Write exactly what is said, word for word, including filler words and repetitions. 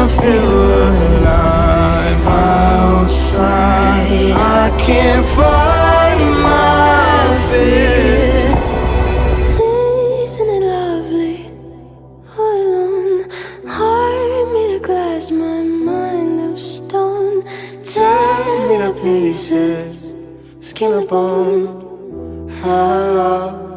feel alive outside. I can't fight my fear. Isn't it lovely? All alone, heart made of glass, my mind of stone. Tear me to pieces, skin and bone. How